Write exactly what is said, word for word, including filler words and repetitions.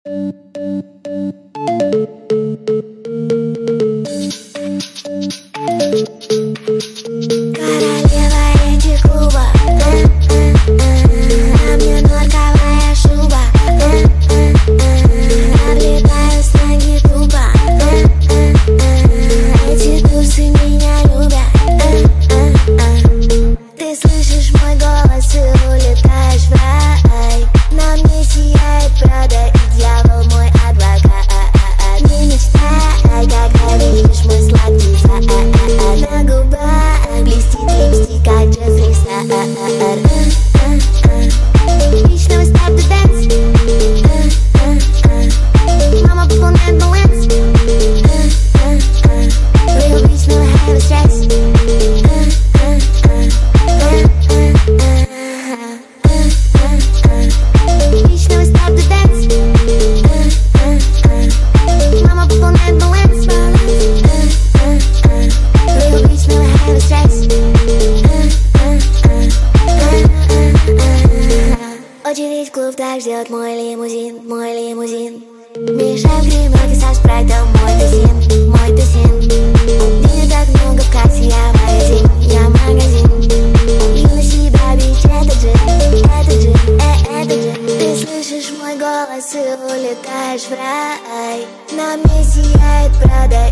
Очередь в клуб, так ждет мой лимузин, мой лимузин. Мешаем кремлёки со спрайтом, мой тусин, мой тусин. Денег так много в кассе, я магазин, я магазин. Юности, бабич, это джин, это джин, э, это джин. Ты слышишь мой голос и улетаешь в рай. На мне сияет Прада